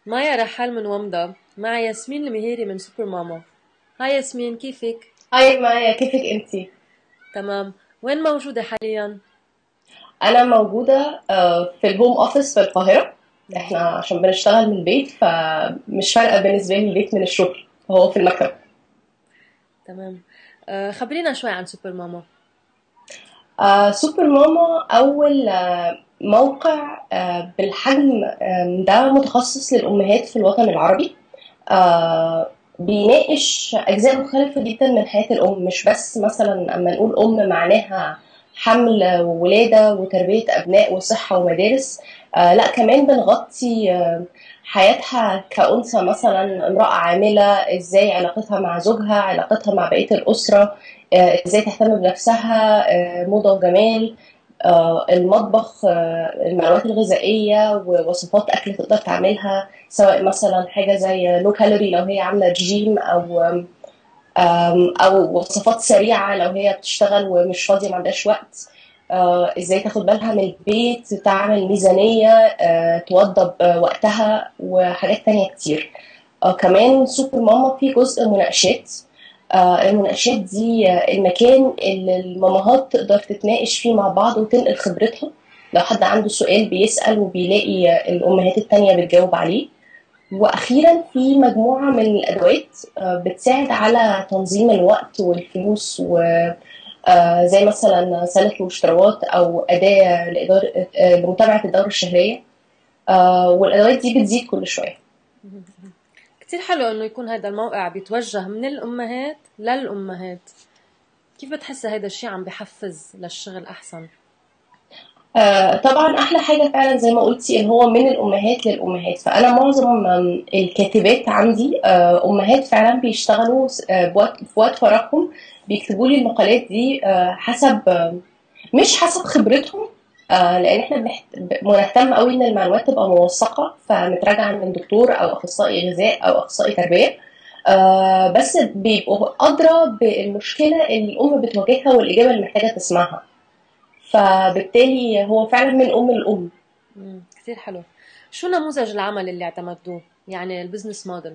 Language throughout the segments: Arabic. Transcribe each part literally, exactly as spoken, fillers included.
مايا رحال من ومضة مع ياسمين المهيري من سوبر ماما. هاي ياسمين، كيفك؟ هاي مايا، كيفك انتي؟ تمام. وين موجودة حاليا؟ انا موجودة آه، في الهوم اوفيس في القاهرة. مم. احنا عشان بنشتغل من البيت فمش فارقة بالنسبة لي البيت من الشغل، هو في المكتب. تمام. آه خبرينا شوي عن سوبر ماما. آه، سوبر ماما اول آه، موقع آه، بالحجم آه، ده متخصص للامهات في الوطن العربي. آه، بيناقش أجزاء مختلفة جدا من حياة الأم، مش بس مثلا أما نقول أم معناها حمل وولادة وتربية أبناء وصحة ومدارس. آه لا، كمان بنغطي آه حياتها كأنثى، مثلا امرأة عاملة ازاي علاقتها مع زوجها، علاقتها مع بقية الأسرة، آه ازاي تهتم بنفسها، آه موضة وجمال، آه المطبخ، آه المعلومات الغذائية ووصفات أكل تقدر تعملها، سواء مثلا حاجة زي لو كالوري لو هي عاملة رجيم، أو أم، أو وصفات سريعة لو هي بتشتغل ومش فاضية ما عندهاش وقت. آه، ازاي تاخد بالها من البيت، تعمل ميزانية، آه، توضب آه، وقتها وحاجات تانية كتير. آه، كمان سوبر ماما في جزء مناقشات. آه، المناقشات دي آه، المكان اللي المامهات تقدر تتناقش فيه مع بعض وتنقل خبرتها. لو حد عنده سؤال بيسأل وبيلاقي آه، الأمهات التانية بتجاوب عليه. واخيرا في مجموعه من الادوات آه، بتساعد على تنظيم الوقت والفلوس، وزي مثلا سله المشتريات او اداه لإدارة آه، لمتابعه الدوره الشهريه. آه، والادوات دي بتزيد كل شويه. كتير حلو انه يكون هذا الموقع بيتوجه من الامهات للامهات. كيف بتحسي هيدا الشي عم بحفز للشغل احسن؟ آه، طبعا احلى حاجه فعلا زي ما قلتي ان هو من الامهات للامهات، فانا معظم آم، الكاتبات عندي آه، امهات فعلا بيشتغلوا آه، بوقت- في وقت فراغهم، بيكتبوا لي المقالات دي آه، حسب آم، مش حسب خبرتهم. آه، لان احنا بنحت... بنهتم قوي ان المعلومات تبقى موثقه فمتراجعه من دكتور او اخصائي غذاء او اخصائي تربيه. آه، بس بيبقوا ادرى بالمشكله اللي الام بتواجهها والاجابه اللي محتاجه تسمعها، فبالتالي هو فعلا من ام الام. مم. كتير حلو. شو نموذج العمل اللي اعتمدوه، يعني البزنس موديل؟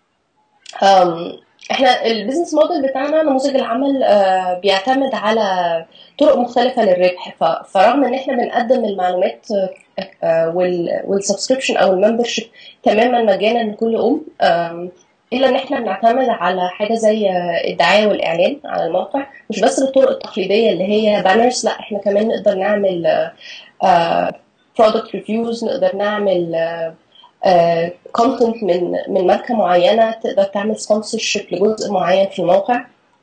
أم، احنا البيزنس موديل بتاعنا نموذج العمل آه، بيعتمد على طرق مختلفة للربح. ف- فرغم ان احنا بنقدم المعلومات والسبسكريبشن او الممبرشيب تماما مجانا لكل ام، أم، الا ان احنا بنعتمد على حاجة زي آه، الدعاية والاعلان على الموقع، مش بس بالطرق التقليدية اللي هي بانرز، لا احنا كمان نقدر نعمل برودكت ريفيوز، نقدر نعمل كونتنت من من ماركه معينه، تقدر تعمل سبونسرشيب لجزء معين في الموقع.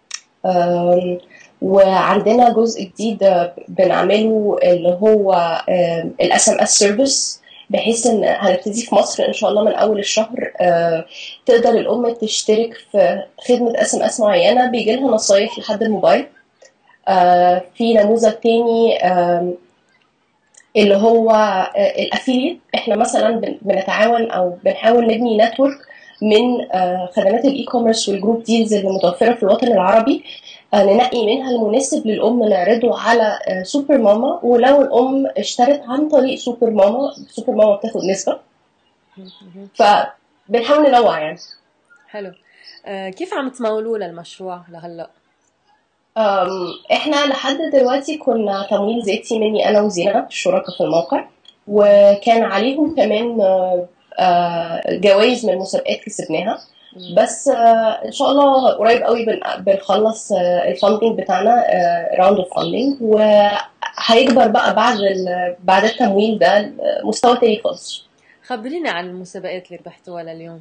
آم، وعندنا جزء جديد آه، بنعمله اللي هو الاس ام اس سيرفيس، بحيث ان هنبتدي في مصر ان شاء الله من اول الشهر. آه، تقدر الام تشترك في خدمه اس ام اس معينه بيجي لها نصايح لحد الموبايل. آه، في نموذج تاني آم، اللي هو الافيليت. احنا مثلا بن- بنتعاون او بنحاول نبني نتورك من آه، خدمات الاي كوميرس والجروب ديلز اللي متوفره في الوطن العربي، آه، ننقي منها المناسب للام نعرضه على آه، سوبر ماما، ولو الام اشترت عن طريق سوبر ماما، سوبر ماما بتاخد نسبه. مهم. فبنحاول ننوع يعني. حلو. آه كيف عم تمولوا للمشروع لهلا؟ أم، احنا لحد دلوقتي كنا تمويل ذاتي مني انا وزينب الشركاء في الموقع، وكان عليهم كمان آه، آه، جوائز من مسابقات كسبناها. مم. بس آه، ان شاء الله قريب قوي بن- بنخلص الفاندنج بتاعنا، راوند اوف فاندنج، وهيكبر بقى بعد ال- بعد التمويل ده مستوى تاني خالص. خبريني عن المسابقات اللي ربحتوها لليوم.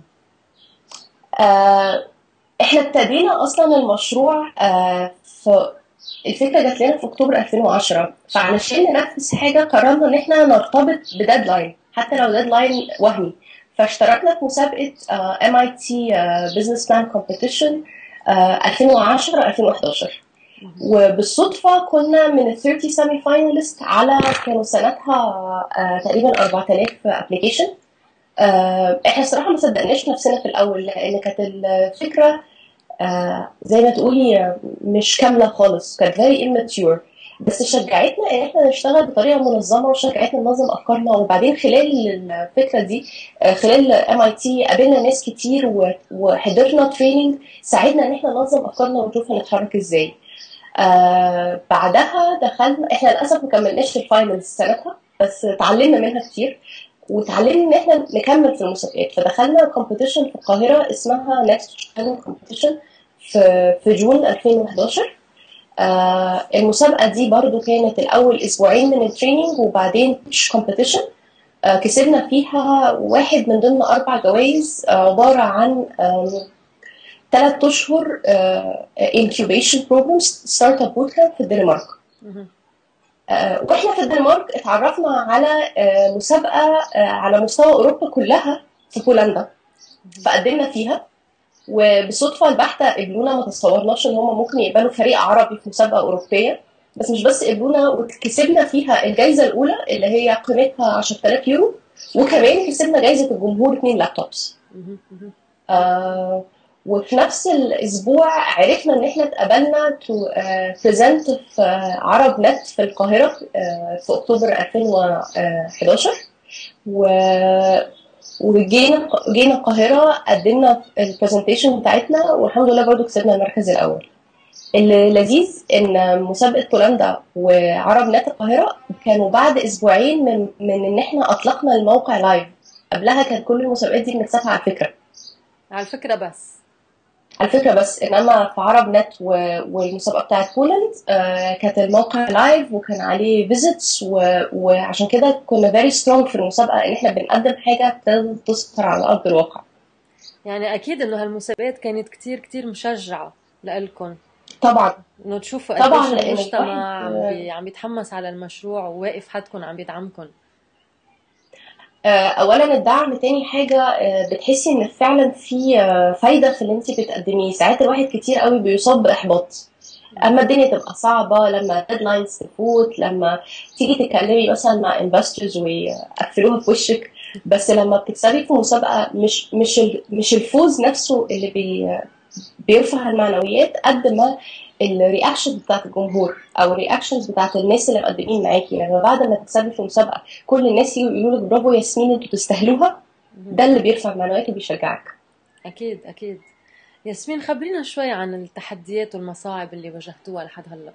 آه، احنا ابتدينا اصلا المشروع آه، في الفكره جات لنا في اكتوبر ألفين وعشرة، فعلشان ننفذ حاجه قررنا ان احنا نرتبط بديدلاين حتى لو ديدلاين وهمي. فاشتركنا في مسابقه ام اي تي بزنس بلان كومبيتيشن ألفين وعشرة ألفين وحداشر، مهم. وبالصدفه كنا من ال ثلاثين سيمي فاينلست على كانوا سنتها آه، تقريبا أربعة آلاف ابلكيشن. احنا الصراحه ما صدقناش نفسنا في الاول لان كانت الفكره آه زي ما تقولي آه، مش كاملة خالص، كانت very immature. بس شجعتنا ان احنا نشتغل بطريقه منظمه، وشجعتنا ننظم افكارنا. وبعدين خلال الفكره دي، آه، خلال ام اي تي قابلنا ناس كتير و- وحضرنا تريننج ساعدنا ان احنا ننظم افكارنا ونشوف هنتحرك ازاي. آه بعدها دخلنا، احنا للاسف ما كملناش الفاينلز سنتها، بس اتعلمنا منها كتير، وتعلمنا ان احنا نكمل في المسابقات. فدخلنا كومبيتيشن في القاهره اسمها نكست كومبيتيشن في في جون ألفين وحداشر. آه المسابقه دي برضو كانت الاول اسبوعين من التريننج، وبعدين مش كومبيتيشن. آه كسبنا فيها واحد من ضمن اربع جوائز، آه عباره عن ثلاث اشهر انكيوبيشن بروجرام ستارت اب بوت كامب في الدنمارك. مهم. آه، واحنا في الدنمارك اتعرفنا على آه، مسابقه آه، على مستوى اوروبا كلها في بولندا، فقدمنا فيها. وبصدفه البحته قبلونا، ما تصورناش ان هم ممكن يقبلوا فريق عربي في مسابقه اوروبيه. بس مش بس قبلونا، وكسبنا فيها الجائزه الاولى اللي هي قيمتها عشرة آلاف يورو، وكمان كسبنا جائزه الجمهور اثنين لابتوبس. مهم. مهم. آه وفي نفس الاسبوع عرفنا ان احنا اتقبلنا تو بريزنت في آه، عرب نت في القاهره آه، في اكتوبر ألفين وحداشر. و وجينا جينا القاهره، قدمنا البرزنتيشن بتاعتنا، والحمد لله برضو كسبنا المركز الاول. اللذيذ ان مسابقه بولندا وعرب نت القاهره كانوا بعد اسبوعين من من ان احنا اطلقنا الموقع لايف. قبلها كان كل المسابقات دي بنكسبها على فكره، على فكرة بس. على فكرة بس. انما في عرب نت و... والمسابقة بتاعت بولند آه كانت الموقع لايف وكان عليه فيزيتس، و... وعشان كده كنا فيري سترونج في المسابقة ان احنا بنقدم حاجة تظهر على ارض الواقع. يعني أكيد إنه هالمسابقات كانت كتير كتير مشجعة لإلكن، طبعا إنه تشوفوا قديش طبعا لان الواحد المجتمع عم بي عم يتحمس على المشروع وواقف حدكن عم بيدعمكن. آه اولا الدعم، تاني حاجة آه بتحسي ان فعلا في آه فايدة في اللي انت بتقدميه. ساعات الواحد كتير قوي بيصاب باحباط اما الدنيا تبقى صعبه، لما ديدلاينز تفوت، لما تيجي تتكلمي مثلا مع انفسترز ويقفلوها في وشك. بس لما بتكسبي في مسابقه، مش مش مش الفوز نفسه اللي بي بيرفع المعنويات قد ما الرياكشن بتاعت الجمهور او الرياكشنز بتاعت الناس اللي مقدمين معاكي. لما بعد ما تكسبي في مسابقه كل الناس يجوا يقولوا لك برافو ياسمين انتوا تستاهلوها، مهم. ده اللي بيرفع المعنويات وبيشجعك. أكيد أكيد. ياسمين، خبرينا شوي عن التحديات والمصاعب اللي واجهتوها لحد هلا.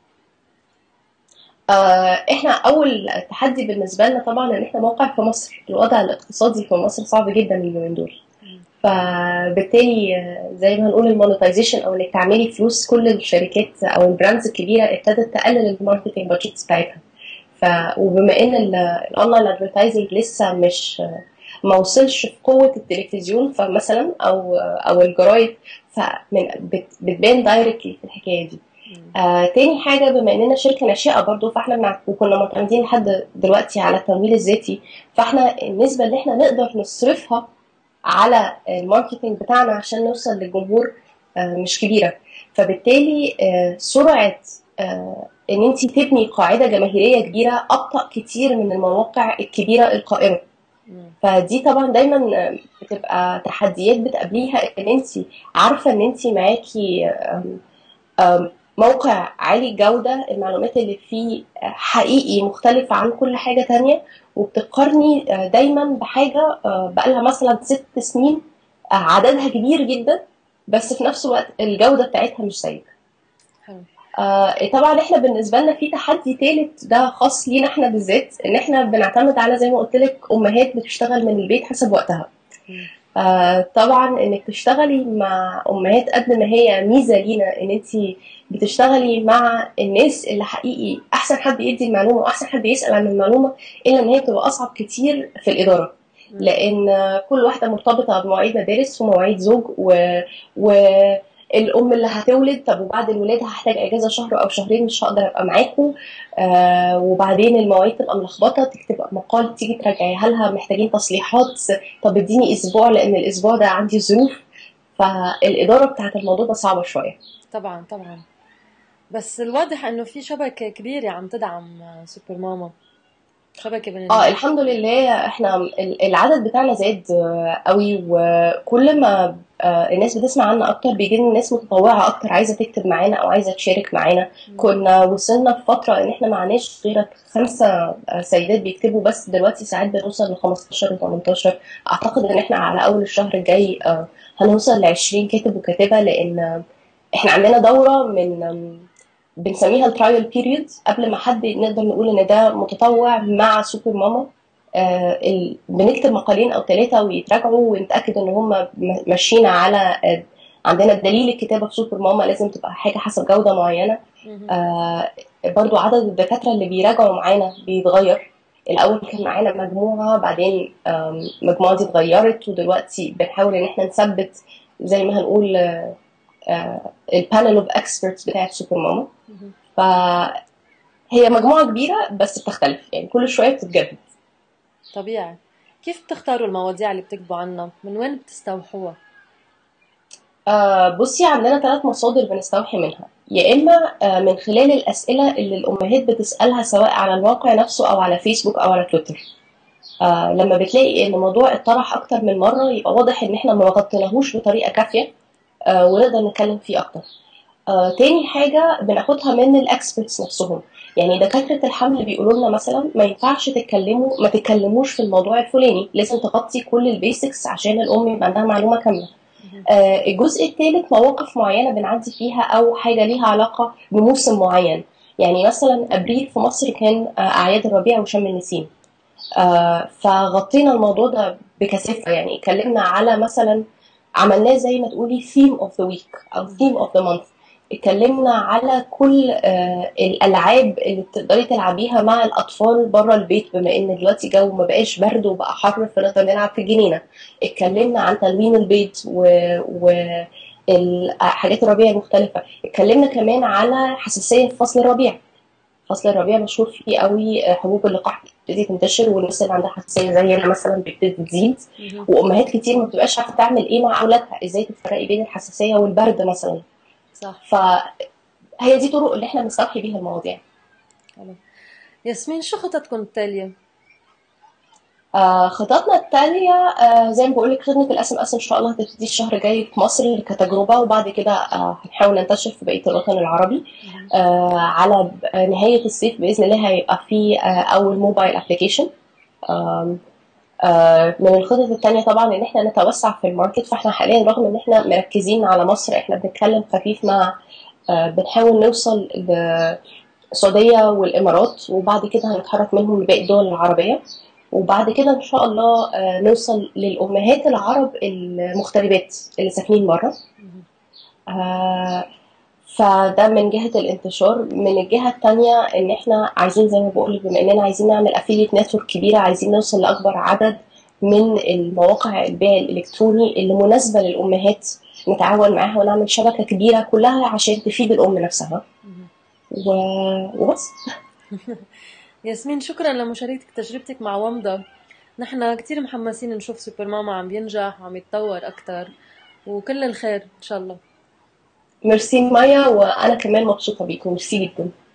آه، احنا اول تحدي بالنسبه لنا طبعا ان احنا موقع في مصر. الوضع الاقتصادي في مصر صعب جدا اليومين دول، مم. فبالتالي آه، زي ما نقول المونetization او انك تعملي فلوس. كل الشركات او البراندز الكبيره ابتدت تقلل الماركتنج بادجتس بتاعتها. ف وبما ان الاونلاين ادفرتايزنج لسه مش ما وصلش في قوه التلفزيون فمثلا او او الجرايد، فمن بت- بتبان دايركتلي في الحكايه دي. مم. آه، تاني حاجة، بما اننا شركة ناشئة برضو، فاحنا مع... وكنا معتمدين لحد دلوقتي على التمويل الذاتي، فاحنا النسبة اللي احنا نقدر نصرفها على الماركتينج بتاعنا عشان نوصل للجمهور آه مش كبيرة. فبالتالي آه سرعة آه ان انت تبني قاعدة جماهيرية كبيرة ابطأ كتير من المواقع الكبيرة القائمة. مم. فدي طبعا دايما آه، بتبقى تحديات بتقابليها، ان انت عارفة ان انت معاكي آم، آم، موقع عالي الجودة، المعلومات اللي فيه حقيقي مختلف عن كل حاجة تانية، وبتقارني دايما بحاجة بقالها مثلا ست سنين عددها كبير جدا، بس في نفس الوقت الجودة بتاعتها مش سيئة. حلو. آه، طبعا احنا بالنسبة لنا في تحدي تالت ده خاص لينا احنا بالذات، ان احنا بنعتمد على زي ما قلت لك امهات بتشتغل من البيت حسب وقتها. مم. آه طبعا انك تشتغلي مع امهات قد ما هي ميزه لينا، ان انت بتشتغلي مع الناس اللي حقيقي احسن حد يدي المعلومه واحسن حد يسال عن المعلومه، الا ان هي بتبقى اصعب كتير في الاداره. مم. لان كل واحده مرتبطه بمواعيد مدارس ومواعيد زوج و... و الام اللي هتولد، طب وبعد الولاده هحتاج اجازه شهر او شهرين مش هقدر ابقى معاكم. آه وبعدين المواعيد تبقى ملخبطه، تكتب مقال تيجي تراجعيها لها محتاجين تصليحات، طب اديني اسبوع لان الاسبوع ده عندي ظروف. فالاداره بتاعت الموضوع ده صعبه شويه. طبعا طبعا. بس الواضح إنه في شبكة كبيرة عم تدعم سوبر ماما، شبكة من اه ال... الحمد لله، احنا ال- العدد بتاعنا زاد آه، قوي، وكل ما آه، الناس بتسمع عنا اكتر، بيجي لنا ناس متطوعه اكتر عايزه تكتب معانا او عايزه تشارك معانا. مهم. كنا وصلنا في فتره ان احنا معناش غير خمسه آه، سيدات بيكتبوا بس، دلوقتي ساعات بنوصل ل خمستاشر و تمنتاشر. اعتقد ان احنا على اول الشهر الجاي آه، هنوصل ل عشرين كاتب وكاتبه، لان احنا عندنا دوره من بنسميها الترايل بيريود قبل ما حد نقدر نقول ان ده متطوع مع سوبر ماما. آه ال... بنكتب مقالين او ثلاثه ويتراجعوا ونتاكد ان هم ماشيين على آه عندنا دليل الكتابه في سوبر ماما لازم تبقى حاجه حسب جوده معينه. مهم. آه برضو عدد الدكاتره اللي بيراجعوا معانا بيتغير. الاول كان معانا مجموعه، بعدين آم، المجموعه دي اتغيرت، ودلوقتي بنحاول ان احنا نثبت زي ما هنقول البانل اوف اكسبرتس بتاعت سوبر ماما. مهم. فهي مجموعة كبيرة بس بتختلف، يعني كل شوية بتتجدد. طبيعي. كيف بتختاروا المواضيع اللي بتكتبوا عنها؟ من وين بتستوحوها؟ آه بصي، عندنا ثلاث مصادر بنستوحي منها. يا إما آه من خلال الأسئلة اللي الأمهات بتسألها سواء على الموقع نفسه أو على فيسبوك أو على تويتر. آه لما بتلاقي إن الموضوع اتطرح أكتر من مرة يبقى واضح إن إحنا ما غطيناهوش بطريقة كافية، آه ونقدر نتكلم فيه أكتر. آه، تاني حاجة بناخدها من الاكسبرتس نفسهم. يعني دكاترة الحمل بيقولوا لنا مثلا ما ينفعش تتكلموا ما تتكلموش في الموضوع الفلاني، لازم تغطي كل البيسكس عشان الأم يبقى عندها معلومة كاملة. مهم. آه، الجزء الثالث مواقف معينة بنعدي فيها أو حاجة ليها علاقة بموسم معين. يعني مثلا أبريل في مصر كان آه، أعياد الربيع وشم النسيم. آه، فغطينا الموضوع ده بكثافة، يعني اتكلمنا على مثلا عملناه زي ما تقولي theme of the week أو مهم. theme of the month. اتكلمنا على كل آه، الألعاب اللي بتقدري تلعبيها مع الأطفال بره البيت، بما إن دلوقتي جو ما بقاش برد وبقى حر فنقدر نلعب في الجنينة. اتكلمنا عن تلوين البيت و, و... الحاجات الربيع المختلفة. اتكلمنا كمان على حساسية في فصل الربيع. فصل الربيع مشهور فيه قوي حبوب اللقاح بتبتدي تنتشر، والناس اللي عندها حساسيه زي انا مثلا بتبتدي تزيد. مهم. وامهات كتير ما بتبقاش عارفه تعمل ايه مع اولادها، ازاي تفرقي بين الحساسيه والبرد مثلا. صح. فهي دي طرق اللي احنا بنستوحي بيها المواضيع. حلو. ياسمين، شو خططكم التالية؟ آه خططنا التالية آه زي ما بقول لك، خدمة الاس ام اس ان شاء الله هتبتدي الشهر الجاي في مصر كتجربة، وبعد كده آه هنحاول ننتشر في بقية الوطن العربي. مهم. آه على ب- نهاية الصيف بإذن الله هيبقى في آه أول موبايل ابلكيشن. آه، من الخطط التانية طبعا ان احنا نتوسع في الماركت. فاحنا حاليا رغم ان احنا مركزين على مصر، احنا بنتكلم خفيف مع آه، بنحاول نوصل للسعودية والامارات، وبعد كده هنتحرك منهم لباقي الدول العربية. وبعد كده ان شاء الله آه، نوصل للامهات العرب المغتربات اللي ساكنين بره. مهم. آه، فده من جهة الانتشار. من الجهة التانية ان احنا عايزين زي ما بقول، بما اننا عايزين نعمل افيليت نتورك كبيرة، عايزين نوصل لاكبر عدد من المواقع البيع الالكتروني اللي مناسبة للامهات، نتعاون معاها ونعمل شبكة كبيرة كلها عشان تفيد الام نفسها. مهم. و... وبس. ياسمين، شكرا لمشاركتك تجربتك مع ومضة. نحن كتير محمسين نشوف سوبر ماما عم بينجح وعم يتطور أكتر، وكل الخير إن شاء الله. ميرسي مايا، وانا كمان مبسوطة بيكم. ميرسي جدا.